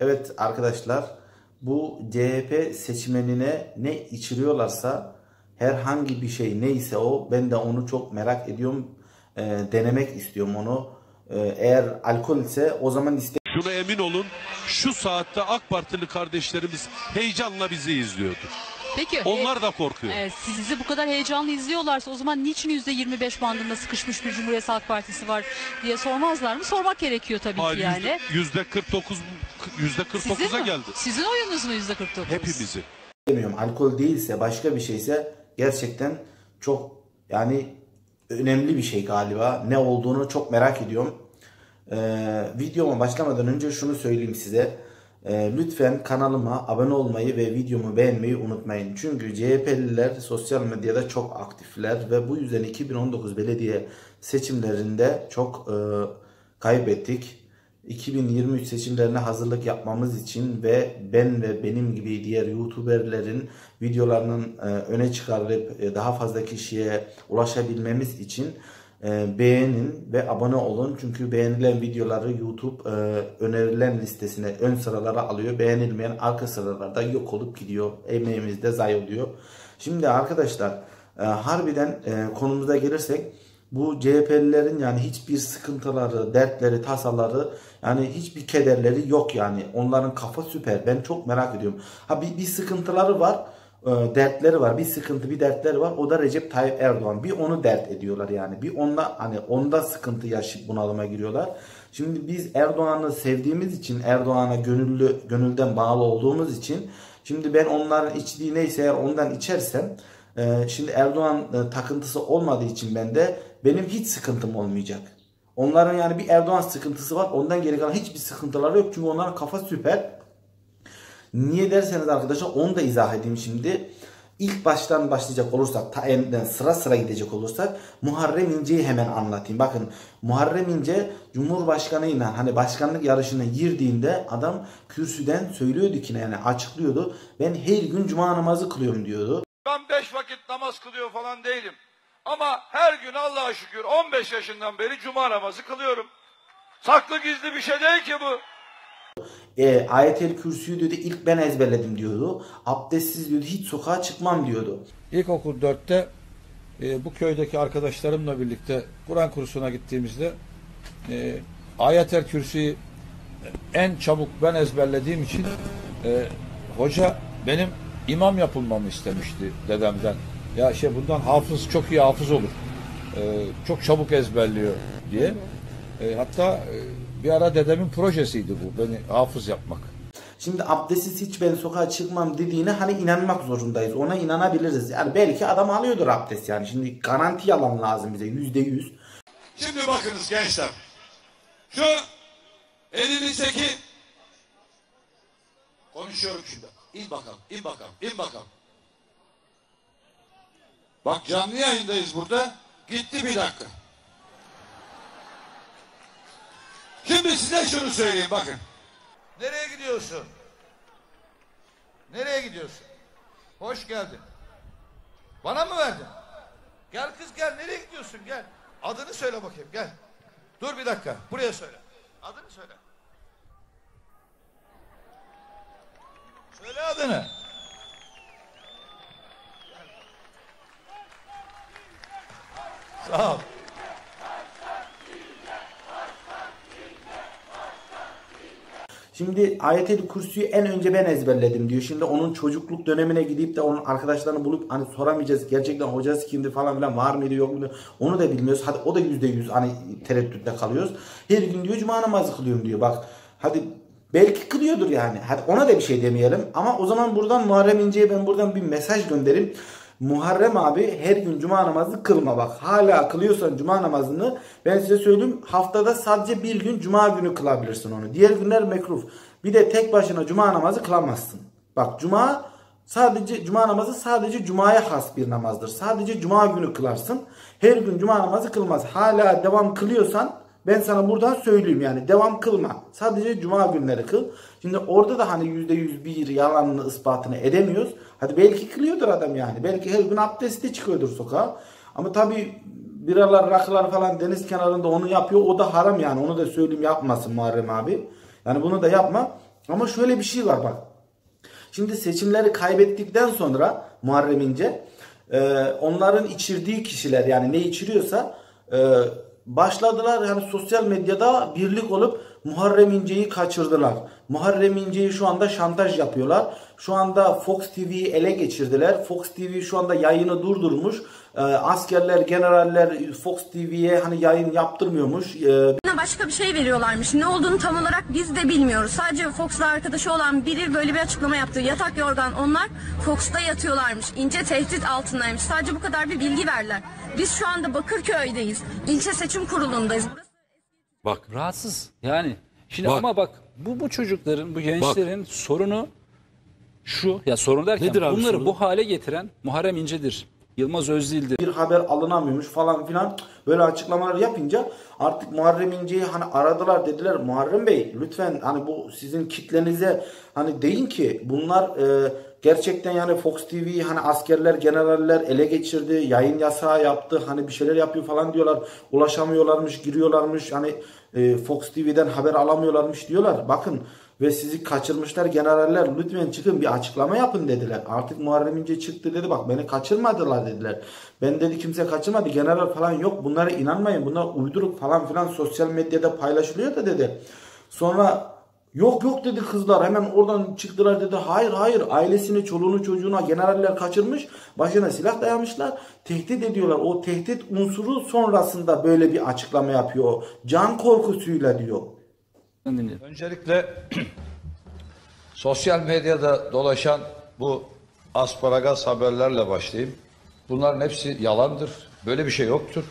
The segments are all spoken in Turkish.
Evet arkadaşlar, bu CHP seçmenine ne içiriyorlarsa, herhangi bir şey neyse o, ben de onu çok merak ediyorum. Denemek istiyorum onu. Eğer alkol ise o zaman Şuna emin olun, şu saatte AK Partili kardeşlerimiz heyecanla bizi izliyordu. Peki. Onlar da korkuyor. Sizi bu kadar heyecanlı izliyorlarsa o zaman niçin %25 bandında sıkışmış bir Cumhuriyet Halk Partisi var diye sormazlar mı? Sormak gerekiyor tabii ki yani. %49'a geldi. Sizin oyunuz mu %49? Hepimizi. demiyorum, alkol değilse, başka bir şeyse gerçekten çok yani önemli bir şey galiba. Ne olduğunu çok merak ediyorum. Videoma başlamadan önce şunu söyleyeyim size. Lütfen kanalıma abone olmayı ve videomu beğenmeyi unutmayın. Çünkü CHP'liler sosyal medyada çok aktifler ve bu yüzden 2019 belediye seçimlerinde çok kaybettik. 2023 seçimlerine hazırlık yapmamız için ve ben ve benim gibi diğer YouTuberlerin videolarının öne çıkarılıp daha fazla kişiye ulaşabilmemiz için beğenin ve abone olun. Çünkü beğenilen videoları YouTube önerilen listesine ön sıralara alıyor. Beğenilmeyen arka sıralarda yok olup gidiyor. Emeğimiz de zayi oluyor. Şimdi arkadaşlar, harbiden konumuza gelirsek, bu CHP'lilerin yani hiçbir sıkıntıları, dertleri, tasaları, yani hiçbir kederleri yok yani. Onların kafa süper. Ben çok merak ediyorum. Bir sıkıntıları var, dertleri var. Bir sıkıntı, bir dertleri var. O da Recep Tayyip Erdoğan. Bir onu dert ediyorlar yani. Bir onda, hani onda sıkıntı yaşayıp bunalıma giriyorlar. Şimdi biz Erdoğan'ı sevdiğimiz için, Erdoğan'a gönülden bağlı olduğumuz için, şimdi ben onların içtiği neyse eğer ondan içersem, şimdi Erdoğan takıntısı olmadığı için benim hiç sıkıntım olmayacak. Onların yani bir Erdoğan sıkıntısı var. Ondan geri kalan hiçbir sıkıntıları yok. Çünkü onların kafa süper. Niye derseniz arkadaşlar, onu da izah edeyim şimdi. İlk baştan başlayacak olursak, ta enden sıra sıra gidecek olursak, Muharrem İnce'yi hemen anlatayım. Bakın, Muharrem İnce Cumhurbaşkanıyla hani başkanlık yarışına girdiğinde adam kürsüden söylüyordu ki, yani açıklıyordu. Ben her gün cuma namazı kılıyorum diyordu. Ben 5 vakit namaz kılıyor falan değilim. Ama her gün Allah'a şükür 15 yaşından beri cuma namazı kılıyorum. Saklı gizli bir şey değil ki bu. Ayet-el Kürsü'yü diyordu ilk ben ezberledim diyordu. Abdestsiz diyordu hiç sokağa çıkmam diyordu. İlkokul 4'te bu köydeki arkadaşlarımla birlikte Kur'an kursuna gittiğimizde Ayet-el Kürsü'yü en çabuk ben ezberlediğim için hoca benim imam yapılmamı istemişti dedemden. Ya bundan hafız, çok iyi hafız olur. Çok çabuk ezberliyor diye. Hatta bir ara dedemin projesiydi bu, beni hafız yapmak. Şimdi abdestsiz hiç ben sokağa çıkmam dediğine hani inanmak zorundayız. Ona inanabiliriz. Yani belki adam alıyordur abdest yani. Şimdi garanti yalan lazım bize %100. Şimdi bakınız gençler. Şu elinizdeki konuşuyorum şimdi. İn bakalım, in bakalım, in bakalım. Bak canlı yayındayız burada. Gitti bir dakika. Şimdi size şunu söyleyeyim bakın. Nereye gidiyorsun? Nereye gidiyorsun? Hoş geldin. Bana mı verdin? Gel kız gel, nereye gidiyorsun gel. Adını söyle bakayım gel. Dur bir dakika, buraya söyle. Adını söyle. Söyle adını. Sağ ol. Şimdi Ayet-el Kürsü'yü en önce ben ezberledim diyor. Şimdi onun çocukluk dönemine gidip de onun arkadaşlarını bulup hani soramayacağız. Gerçekten hocası kimdi falan filan, var mıydı yok muydu onu da bilmiyoruz. Hadi o da %100 hani tereddütte kalıyoruz. Her gün diyor cuma namazı kılıyorum diyor. Bak hadi belki kılıyordur yani. Hadi ona da bir şey demeyelim. Ama o zaman buradan Muharrem İnce'ye ben buradan bir mesaj göndereyim. Muharrem abi, her gün cuma namazı kılma bak. Hala kılıyorsan cuma namazını, ben size söyleyeyim, haftada sadece bir gün cuma günü kılabilirsin onu. Diğer günler mekruh. Bir de tek başına cuma namazı kılamazsın. Bak cuma namazı sadece cumaya has bir namazdır. Sadece cuma günü kılarsın. Her gün cuma namazı kılmaz. Hala devam kılıyorsan ben sana buradan söyleyeyim yani, devam kılma. Sadece cuma günleri kıl. Şimdi orada da hani %100 bir yalanını ispatını edemiyoruz. Hadi belki kılıyordur adam yani. Belki her gün abdestle çıkıyordur sokağa. Ama tabii biralar, rakılar falan deniz kenarında onu yapıyor. O da haram yani. Onu da söyleyeyim, yapmasın Muharrem abi. Yani bunu da yapma. Ama şöyle bir şey var bak. Şimdi seçimleri kaybettikten sonra Muharrem İnce onların içirdiği kişiler yani ne içiriyorsa başladılar yani sosyal medyada birlik olup Muharrem İnce'yi kaçırdılar. Muharrem İnce'yi şu anda şantaj yapıyorlar. Şu anda Fox TV'yi ele geçirdiler. Fox TV şu anda yayını durdurmuş. Askerler, generaller Fox TV'ye hani yayın yaptırmıyormuş. Başka bir şey veriyorlarmış. Ne olduğunu tam olarak biz de bilmiyoruz. Sadece Fox'la arkadaşı olan biri böyle bir açıklama yaptı. Yatak yorgan onlar Fox'ta yatıyorlarmış. İnce tehdit altındaymış. Sadece bu kadar bir bilgi verdiler. Biz şu anda Bakırköy'deyiz. İlçe seçim kurulundayız. Bak. Rahatsız. Yani şimdi Bak. ama bak bu çocukların, bu gençlerin sorunu şu. Ya sorun derken Nedir abi bunları sorun? bu hale getiren Muharrem İnce'dir. Yılmaz Özdil'dir. Bir haber alınamıyormuş falan filan böyle açıklamalar yapınca artık Muharrem İnce'yi hani aradılar, dediler Muharrem Bey lütfen hani bu sizin kitlenize hani deyin ki bunlar gerçekten yani Fox TV'yi hani askerler, generaller ele geçirdi, yayın yasağı yaptı, hani bir şeyler yapıyor falan diyorlar, ulaşamıyorlarmış, giriyorlarmış, hani Fox TV'den haber alamıyorlarmış diyorlar. Bakın ve sizi kaçırmışlar generaller, lütfen çıkın bir açıklama yapın dediler. Artık Muharrem İnce çıktı dedi, bak beni kaçırmadılar dediler. Ben dedi kimse kaçırmadı, general falan yok, bunlara inanmayın, bunlar uyduruk falan filan sosyal medyada paylaşılıyor da dedi. Sonra yok dedi kızlar, hemen oradan çıktılar dedi. Hayır ailesini, çoluğunu, çocuğuna generaller kaçırmış, başına silah dayamışlar, tehdit ediyorlar. O tehdit unsuru sonrasında böyle bir açıklama yapıyor. Can korkusuyla diyor. Öncelikle sosyal medyada dolaşan bu asparagas haberlerle başlayayım. Bunların hepsi yalandır. Böyle bir şey yoktur.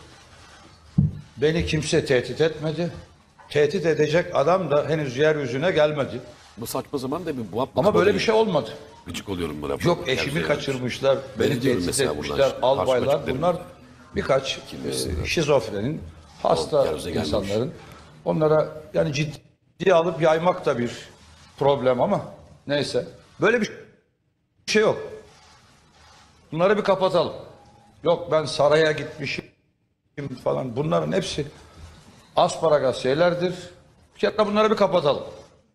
Beni kimse tehdit etmedi. Tehdit edecek adam da henüz yeryüzüne gelmedi. Bu saçma zaman da bir muhabbet. Ama böyle bir şey olmadı. Gıcık oluyorum buna. Yok eşimi kaçırmışlar, beni Ben diyorum tehdit mesela etmişler, buradan, albaylar. karşıma Bunlar birkaç şizofrenin, hasta yerimize gelmemiş. insanların. Onlara yani ciddiye alıp yaymak da bir problem ama neyse. Böyle bir şey yok. Bunları bir kapatalım. Yok ben saraya gitmişim falan. Bunların hepsi asparagas şeylerdir. Bir kere bunları bir kapatalım.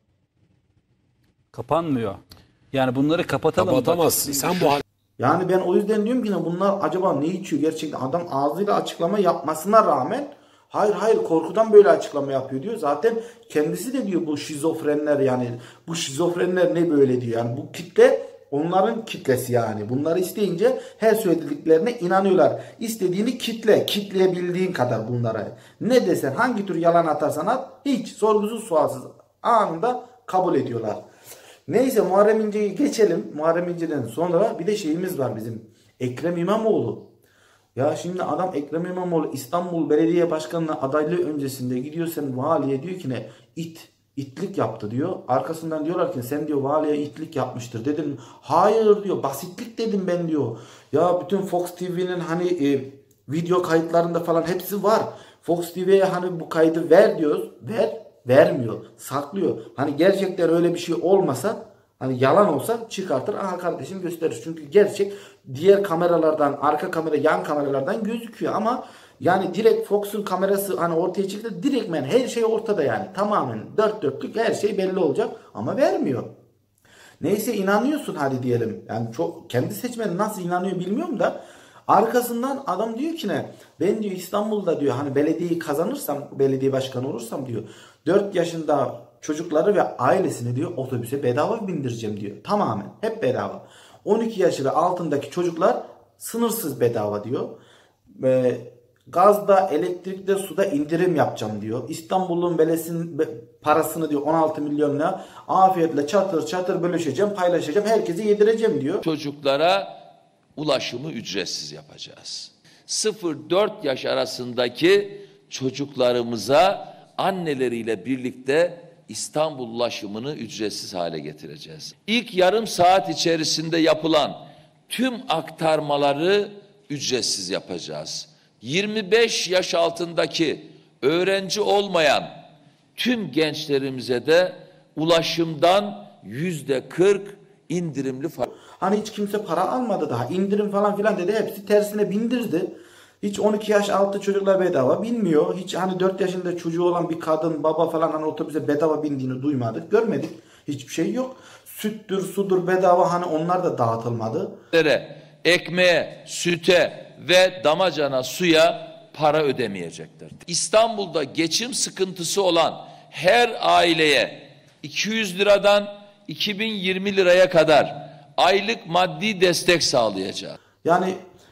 Kapanmıyor. Yani bunları kapatalım. Kapatamazsın. Sen bu hal Yani ben o yüzden diyorum ki bunlar acaba ne içiyor gerçekten, adam ağzıyla açıklama yapmasına rağmen hayır korkudan böyle açıklama yapıyor diyor. Zaten kendisi de diyor bu şizofrenler, yani bu şizofrenler ne böyle diyor. Yani bu kitle onların kitlesi yani. Bunları isteyince her söylediklerine inanıyorlar. İstediğini kitleyebildiğin kadar bunlara. Ne desen, hangi tür yalan atarsan at, hiç sorgusuz sualsız anında kabul ediyorlar. Neyse Muharrem İnce'yi geçelim. Muharrem İnce'den sonra bir de şeyimiz var bizim. Ekrem İmamoğlu. Ya şimdi adam Ekrem İmamoğlu İstanbul Belediye Başkanı'na adaylığı öncesinde gidiyor, sen valiye diyor ki ne? İtlik yaptı diyor. Arkasından diyorlar ki sen diyor valiye itlik yapmıştır. Dedim hayır diyor, basitlik dedim ben diyor. Ya bütün Fox TV'nin hani video kayıtlarında falan hepsi var. Fox TV'ye hani bu kaydı ver diyoruz. Vermiyor. Saklıyor. Hani gerçekten öyle bir şey olmasa, hani yalan olsa çıkartır. Aha kardeşim gösterir. Çünkü gerçek diğer kameralardan, arka kamera, yan kameralardan gözüküyor ama yani direkt Fox'un kamerası hani ortaya çıktı, direktmen her şey ortada yani. Tamamen dört dörtlük her şey belli olacak ama vermiyor. Neyse inanıyorsun hadi diyelim. Yani çok kendi seçmeni nasıl inanıyor bilmiyorum da arkasından adam diyor ki ne? Ben diyor İstanbul'da diyor hani belediyeyi kazanırsam, belediye başkanı olursam diyor 4 yaşında çocukları ve ailesini diyor otobüse bedava bindireceğim diyor. Tamamen hep bedava. 12 yaş ve altındaki çocuklar sınırsız bedava diyor. Gazda, elektrikte, suda indirim yapacağım diyor. İstanbul'un parasını diyor 16 milyon lira afiyetle çatır bölüşeceğim, paylaşacağım, herkese yedireceğim diyor. Çocuklara ulaşımı ücretsiz yapacağız. 0-4 yaş arasındaki çocuklarımıza anneleriyle birlikte İstanbul ulaşımını ücretsiz hale getireceğiz. İlk yarım saat içerisinde yapılan tüm aktarmaları ücretsiz yapacağız. 25 yaş altındaki öğrenci olmayan tüm gençlerimize de ulaşımdan %40 indirimli Hani hiç kimse para almadı daha. İndirim falan filan dedi. Hepsi tersine bindirdi. Hiç 12 yaş altı çocuklar bedava binmiyor. Hiç hani 4 yaşında çocuğu olan bir kadın, baba falan hani otobüse bedava bindiğini duymadık, görmedik. Hiçbir şey yok. Süttür, sudur bedava, hani onlar da dağıtılmadı. Ekmeğe, süte ve damacana suya para ödemeyecekler. İstanbul'da geçim sıkıntısı olan her aileye 200 liradan 2020 liraya kadar aylık maddi destek sağlayacağız. Yani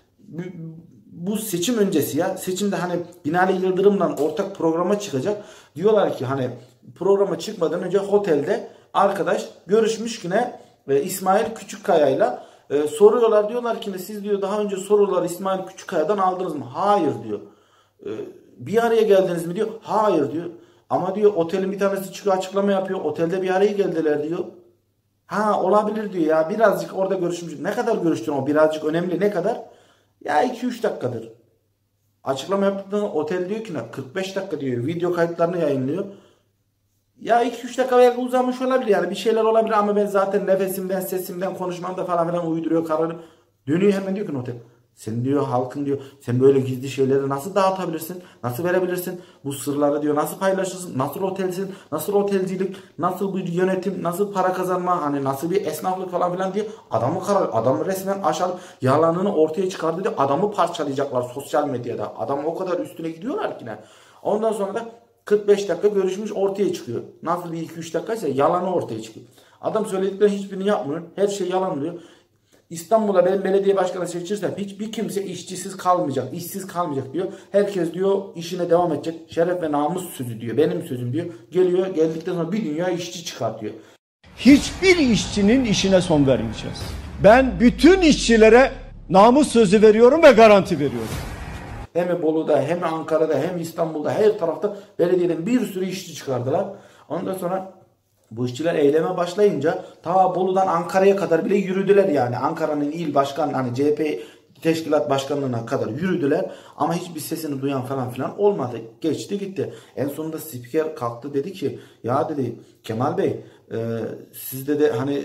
bu seçim öncesi ya. Seçimde hani Binali Yıldırım'la ortak programa çıkacak. Diyorlar ki hani programa çıkmadan önce otelde arkadaş görüşmüş yine İsmail Küçükkaya'yla soruyorlar. Diyorlar ki siz diyor daha önce soruları İsmail Küçükkaya'dan aldınız mı? Hayır diyor. Bir araya geldiniz mi diyor. Hayır diyor. Ama diyor otelin bir tanesi çıkıyor açıklama yapıyor. Otelde bir araya geldiler diyor. Ha olabilir diyor ya, birazcık orada görüşmüş. Ne kadar görüştün, o birazcık önemli, ne kadar? Ya 2-3 dakikadır. Açıklama yaptıktan otel diyor ki 45 dakika diyor. Video kayıtlarını yayınlıyor. Ya 2-3 dakika belki uzamış olabilir yani, bir şeyler olabilir ama ben zaten nefesimden, sesimden, konuşmamda falan filan uyduruyor kararı. Dönüyor hemen diyor ki otel. Sen diyor halkın diyor, sen böyle gizli şeyleri nasıl dağıtabilirsin? Nasıl verebilirsin? Bu sırları diyor nasıl paylaşırsın? Nasıl otelsin? Nasıl otelcilik? Nasıl bir yönetim? Nasıl para kazanma? Hani nasıl bir esnaflık falan filan diye adamı resmen aşağı yalanını ortaya çıkardı diye adamı parçalayacaklar sosyal medyada. Adam o kadar üstüne gidiyorlar ki ne? Ondan sonra da 45 dakika görüşmüş ortaya çıkıyor. Nasıl bir 2-3 dakikaysa yalanı ortaya çıkıyor. Adam söyledikleri hiçbirini yapmıyor. Her şey yalan diyor. İstanbul'a ben belediye başkanı seçirsem hiçbir kimse işçisiz kalmayacak, işsiz kalmayacak diyor. Herkes diyor işine devam edecek. Şeref ve namus sözü diyor. Benim sözüm diyor. Geliyor, geldikten sonra bir dünya işçi çıkartıyor. Hiçbir işçinin işine son vermeyeceğiz. Ben bütün işçilere namus sözü veriyorum ve garanti veriyorum. Hem Bolu'da, hem Ankara'da, hem İstanbul'da, her tarafta belediyeden bir sürü işçi çıkardılar. Ondan sonra bu işçiler eyleme başlayınca ta Bolu'dan Ankara'ya kadar bile yürüdüler yani. Ankara'nın il başkanı, hani CHP teşkilat başkanlığına kadar yürüdüler ama hiçbir sesini duyan falan filan olmadı. Geçti gitti. En sonunda spiker kalktı, dedi ki ya dedi Kemal Bey siz de hani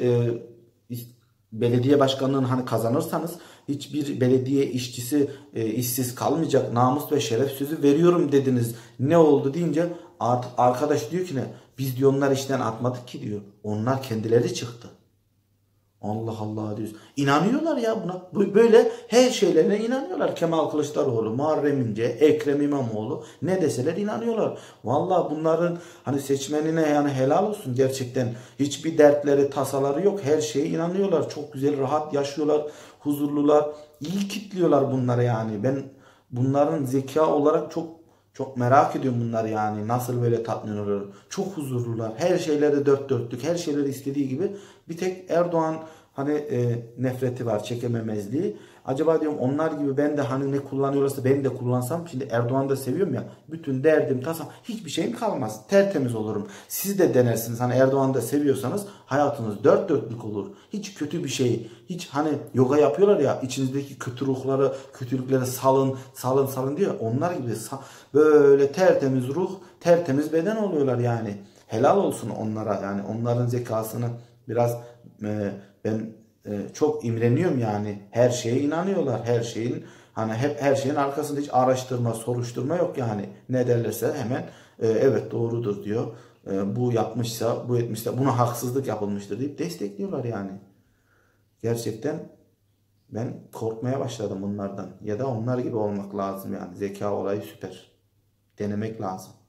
belediye başkanlığını hani kazanırsanız hiçbir belediye işçisi işsiz kalmayacak, namus ve şeref sözü veriyorum dediniz. Ne oldu deyince artık arkadaş diyor ki ne? Biz diyor onlar işten atmadık ki diyor. Onlar kendileri çıktı. Allah Allah diyoruz. İnanıyorlar ya buna. Böyle her şeylerine inanıyorlar. Kemal Kılıçdaroğlu, Muharrem İnce, Ekrem İmamoğlu ne deseler inanıyorlar. Vallahi bunların hani seçmenine yani helal olsun gerçekten. Hiçbir dertleri, tasaları yok. Her şeye inanıyorlar. Çok güzel, rahat yaşıyorlar. Huzurlular. İyi kitliyorlar bunları yani. Ben bunların zeka olarak çok merak ediyorum bunlar yani. Nasıl böyle tatmin oluyor. Çok huzurlular. Her şeyleri dört dörtlük. Her şeyleri istediği gibi. Bir tek Erdoğan hani nefreti var. Çekememezliği. Acaba diyorum onlar gibi ben de hani ne kullanıyorlarsa ben de kullansam. Şimdi Erdoğan'ı da seviyorum ya. Bütün derdim, tasam, hiçbir şeyim kalmaz. Tertemiz olurum. Siz de denersiniz. Hani Erdoğan'ı da seviyorsanız hayatınız dört dörtlük olur. Hiç kötü bir şey. Hiç hani yoga yapıyorlar ya. İçinizdeki kötü ruhları, kötülükleri salın diyor. Onlar gibi böyle tertemiz ruh, tertemiz beden oluyorlar yani. Helal olsun onlara yani. Onların zekasını biraz ben çok imreniyorum yani. Her şeye inanıyorlar. Her şeyin hani hep her şeyin arkasında hiç araştırma, soruşturma yok yani. Ne derlerse hemen evet doğrudur diyor. Bu yapmışsa, bu etmişse, buna haksızlık yapılmıştır deyip destekliyorlar yani. Gerçekten ben korkmaya başladım bunlardan. Ya da onlar gibi olmak lazım yani. Zeka olayı süper. Denemek lazım.